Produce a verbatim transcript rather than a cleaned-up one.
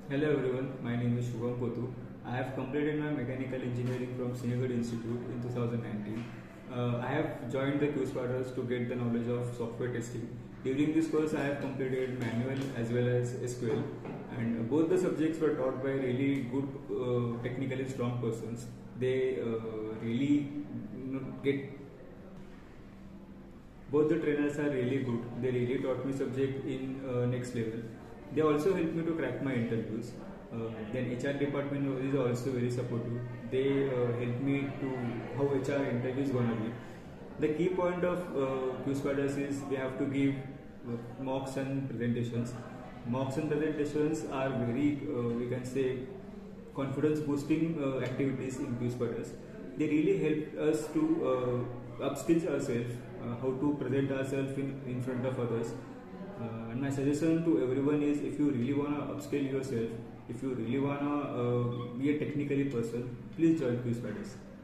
Hello everyone, my name is Shubham Pothu. I have completed my mechanical engineering from Srinagar Institute in two thousand nineteen. Uh, I have joined the QSpiders to get the knowledge of software testing. During this course, I have completed manual as well as S Q L, and both the subjects were taught by really good, uh, technically strong persons. They uh, really you know, get both the trainers are really good. They really taught me subject in uh, next level. They also helped me to crack my interviews. Uh, then H R department is also very supportive. They uh, help me to how H R interview is gonna be. The key point of uh, QSpiders is we have to give uh, mocks and presentations. Mocks and presentations are very uh, we can say confidence boosting uh, activities in QSpiders. They really help us to uh, upskill ourselves, uh, how to present ourselves in, in front of others. Uh, and my suggestion to everyone is if you really want to upskill yourself, if you really want to uh, be a technically person, please join QSpiders.